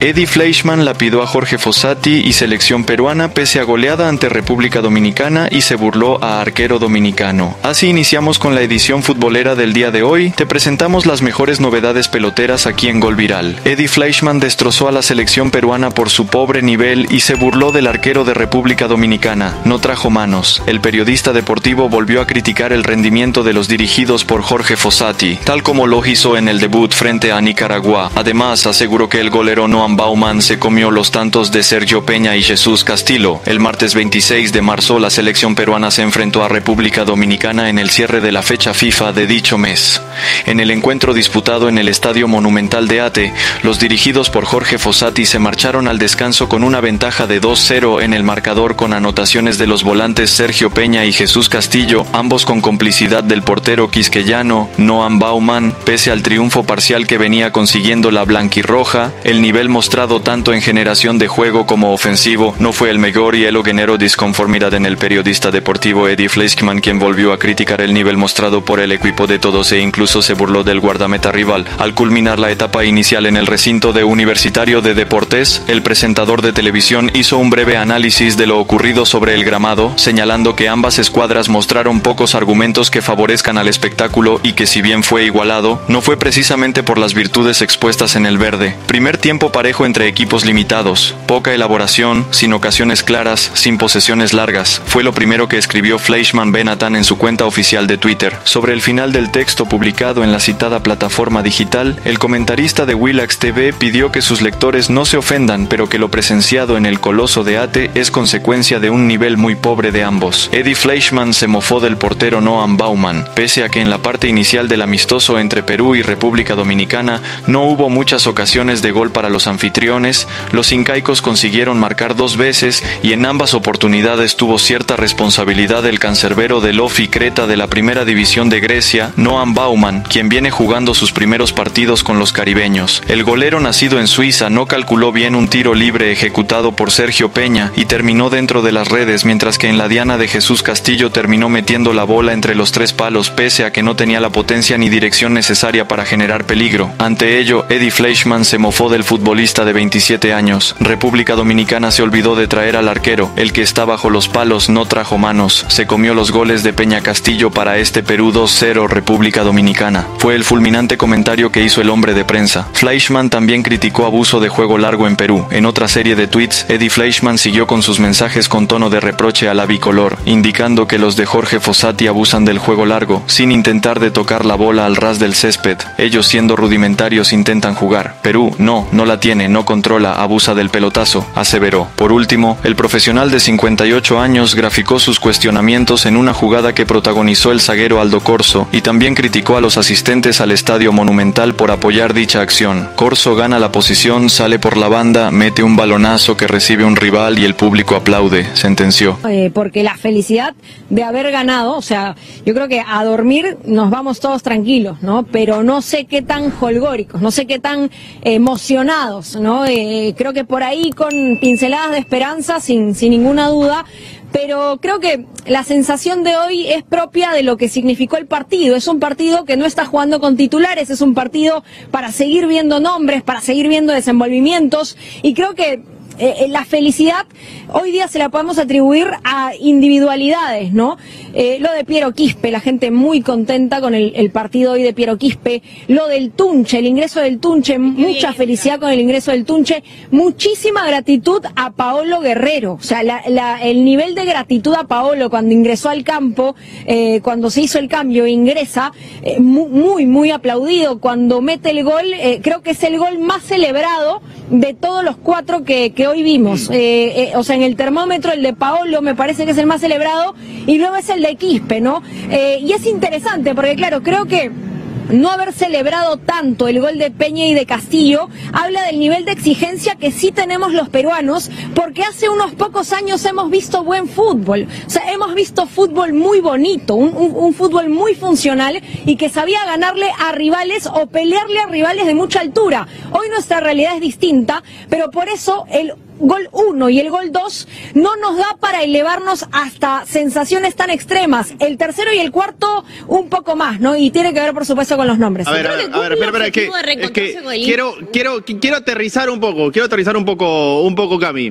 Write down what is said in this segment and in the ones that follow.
Eddie Fleischmann lapidó a Jorge Fossati y selección peruana pese a goleada ante República Dominicana y se burló a arquero dominicano. Así iniciamos con la edición futbolera del día de hoy. Te presentamos las mejores novedades peloteras aquí en Gol Viral. Eddie Fleischmann destrozó a la selección peruana por su pobre nivel y se burló del arquero de República Dominicana. No trajo manos. El periodista deportivo volvió a criticar el rendimiento de los dirigidos por Jorge Fossati, tal como lo hizo en el debut frente a Nicaragua. Además, aseguró que el golero Noam Baumann se comió los tantos de Sergio Peña y Jesús Castillo. El martes 26 de marzo, la selección peruana se enfrentó a República Dominicana en el cierre de la fecha FIFA de dicho mes. En el encuentro disputado en el Estadio Monumental de Ate, los dirigidos por Jorge Fossati se marcharon al descanso con una ventaja de 2-0 en el marcador con anotaciones de los volantes Sergio Peña y Jesús Castillo, ambos con complicidad del portero quisqueyano Noam Baumann. Pese al triunfo parcial que venía consiguiendo la blanquirroja, el nivel mostrado tanto en generación de juego como ofensivo no fue el mejor y ello generó disconformidad en el periodista deportivo Eddie Fleischmann, quien volvió a criticar el nivel mostrado por el equipo de todos e incluso se burló del guardameta rival. Al culminar la etapa inicial en el recinto de Universitario de Deportes, el presentador de televisión hizo un breve análisis de lo ocurrido sobre el gramado, señalando que ambas escuadras mostraron pocos argumentos que favorezcan al espectáculo y que si bien fue igualado, no fue precisamente por las virtudes expuestas en el verde. Primer tiempo parejo entre equipos limitados, poca elaboración, sin ocasiones claras, sin posesiones largas. Fue lo primero que escribió Fleischmann Benatán en su cuenta oficial de Twitter. Sobre el final del texto publicado en la citada plataforma digital, el comentarista de Willax TV pidió que sus lectores no se ofendan, pero que lo presenciado en el Coloso de Ate es consecuencia de un nivel muy pobre de ambos. Eddie Fleischmann se mofó del portero Noam Baumann. Pese a que en la parte inicial del amistoso entre Perú y República Dominicana no hubo muchas ocasiones de gol para los anfitriones, los incaicos consiguieron marcar 2 veces y en ambas oportunidades tuvo cierta responsabilidad el cancerbero del Ofi Creta de la primera división de Grecia, Noam Baumann, quien viene jugando sus primeros partidos con los caribeños. El golero nacido en Suiza no calculó bien un tiro libre ejecutado por Sergio Peña y terminó dentro de las redes, mientras que en la diana de Jesús Castillo terminó metiendo la bola entre los 3 palos pese a que no tenía la potencia ni dirección necesaria para generar peligro. Ante ello, Eddie Fleischmann se mofó del futbolista de 27 años. República Dominicana se olvidó de traer al arquero. El que está bajo los palos no trajo manos. Se comió los goles de Peña Castillo para este Perú 2-0 República Dominicana. Fue el fulminante comentario que hizo el hombre de prensa. Fleischmann también criticó abuso de juego largo en Perú. En otra serie de tweets, Eddie Fleischmann siguió con sus mensajes con tono de reproche a la bicolor, indicando que los de Jorge Fossati abusan del juego largo, sin intentar de tocar la bola al ras del césped. Ellos siendo rudimentarios intentan jugar. Perú no la tiene, no controla, abusa del pelotazo, aseveró. Por último, el profesional de 58 años graficó sus cuestionamientos en una jugada que protagonizó el zaguero Aldo Corso y también criticó a los asistentes al Estadio Monumental por apoyar dicha acción. Corso gana la posición, sale por la banda, mete un balonazo que recibe un rival y el público aplaude, sentenció. Porque la felicidad de haber ganado, o sea, yo creo que a dormir nos vamos todos tranquilos, ¿no? Pero no sé qué tan holgóricos, no sé qué tan emocionados, ¿no? Creo que por ahí con pinceladas de esperanza, sin ninguna duda, pero creo que la sensación de hoy es propia de lo que significó el partido. Es un partido que no está jugando con titulares, es un partido para seguir viendo nombres, para seguir viendo desenvolvimientos, y creo que la felicidad hoy día se la podemos atribuir a individualidades, ¿no? Lo de Piero Quispe, la gente muy contenta con el partido hoy de Piero Quispe. Lo del Tunche, el ingreso del Tunche, mucha felicidad con el ingreso del Tunche. Muchísima gratitud a Paolo Guerrero. O sea, el nivel de gratitud a Paolo cuando ingresó al campo, cuando se hizo el cambio, ingresa, muy aplaudido. Cuando mete el gol, creo que es el gol más celebrado de todos los 4 que hoy vimos. O sea, en el termómetro el de Paolo me parece que es el más celebrado y luego es el de Quispe, ¿no? Y es interesante porque, claro, creo que no haber celebrado tanto el gol de Peña y de Castillo habla del nivel de exigencia que sí tenemos los peruanos, porque hace unos pocos años hemos visto buen fútbol, o sea, hemos visto fútbol muy bonito, un fútbol muy funcional y que sabía ganarle a rivales o pelearle a rivales de mucha altura. Hoy nuestra realidad es distinta, pero por eso el gol 1 y el gol 2 no nos da para elevarnos hasta sensaciones tan extremas. El tercero y el cuarto un poco más, ¿no? Y tiene que ver, por supuesto, con los nombres. A ver, espera, es que quiero aterrizar un poco, Cami.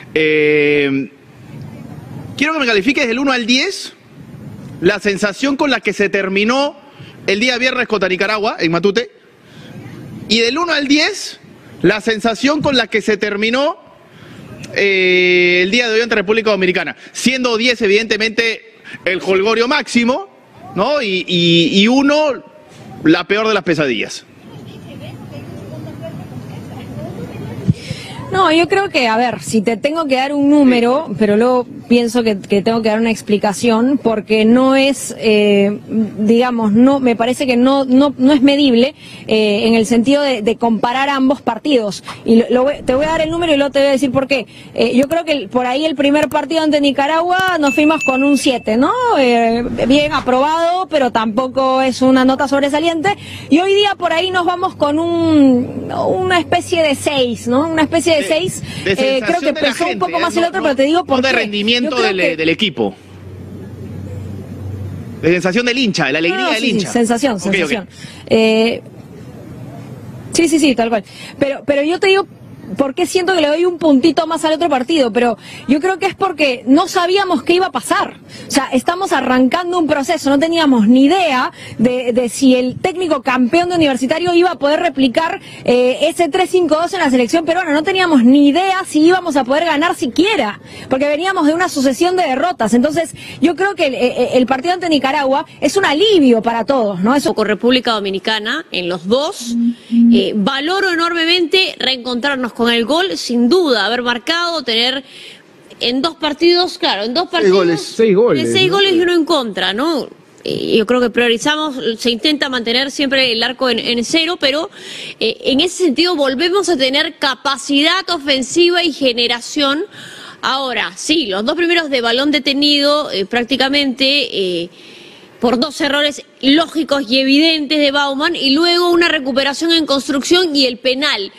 Quiero que me califiques del 1 al 10 la sensación con la que se terminó el día viernes contra Nicaragua, en Matute, y del 1 al 10 la sensación con la que se terminó el día de hoy ante República Dominicana, siendo 10 evidentemente el jolgorio máximo, ¿no? Y 1 la peor de las pesadillas. No, yo creo que, a ver, si te tengo que dar un número, pero luego pienso que tengo que dar una explicación, porque no es, digamos, no, me parece que no es medible en el sentido de comparar ambos partidos. Y te voy a dar el número y luego te voy a decir por qué. Yo creo que por ahí el primer partido ante Nicaragua nos fuimos con un 7, ¿no? Bien aprobado, pero tampoco es una nota sobresaliente. Y hoy día por ahí nos vamos con una especie de 6, ¿no? Una especie de 6, creo que pesó un poco más el otro, pero te digo por qué. De rendimiento del equipo. De sensación del hincha, de la alegría del hincha. Sí, sensación. Sí, tal cual. Pero yo te digo, ¿por qué siento que le doy un puntito más al otro partido? Pero yo creo que es porque no sabíamos qué iba a pasar. O sea, estamos arrancando un proceso, no teníamos ni idea de si el técnico campeón de Universitario iba a poder replicar ese 3-5-2 en la selección peruana. No teníamos ni idea si íbamos a poder ganar siquiera, porque veníamos de una sucesión de derrotas. Entonces, yo creo que el partido ante Nicaragua es un alivio para todos, ¿no? Eso con República Dominicana, en los dos, valoro enormemente reencontrarnos con el gol, sin duda, haber marcado, tener en 2 partidos, claro, en 2 partidos, 6 goles, 6 goles y 1 en contra, ¿no? Yo creo que priorizamos, se intenta mantener siempre el arco en 0, pero en ese sentido volvemos a tener capacidad ofensiva y generación. Ahora, sí, los 2 primeros de balón detenido, prácticamente por 2 errores lógicos y evidentes de Baumann, y luego una recuperación en construcción y el penal.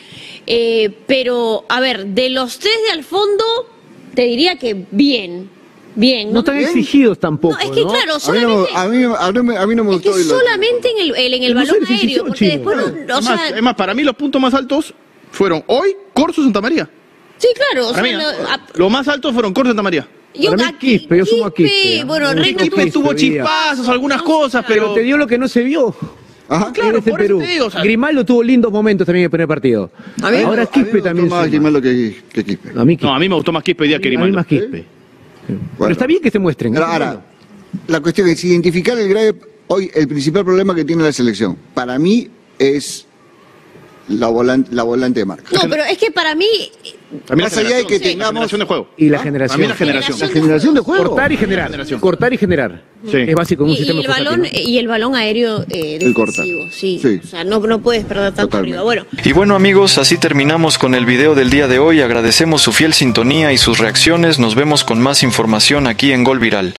Pero, a ver, de los 3 de al fondo, te diría que bien. No están exigidos tampoco. No, es que claro, solamente. A mí no me gustó. Es que solamente en el balón aéreo, porque después no. Es más, para mí los puntos más altos fueron hoy, Corso, Santa María. Sí, claro. Lo más altos fueron Corso, Santa María. Yo sumo a Quispe. Bueno, Quispe tuvo chispazos, algunas cosas, pero te dio lo que no se vio. Ajá, claro, por Perú. digo, o sea, Grimaldo tuvo lindos momentos también en el primer partido. Ahora Quispe también. Más Grimaldo que Quispe. A mí me gustó más Quispe día que Grimaldo. A mí más Quispe. Pero Bueno, está bien que se muestren. ahora, la cuestión es identificar hoy el principal problema que tiene la selección. Para mí es la volante de marca. No, pero es que para mí. Más allá de que tengamos. La generación de juego. Y la generación. Para mí la generación. La generación de juego. Cortar y generar. Generación. Sí. Es básico en un sistema Y el balón aéreo defensivo, sí. O sea, no puedes perder tanto arriba. Bueno. Y bueno, amigos, así terminamos con el video del día de hoy. Agradecemos su fiel sintonía y sus reacciones. Nos vemos con más información aquí en Gol Viral.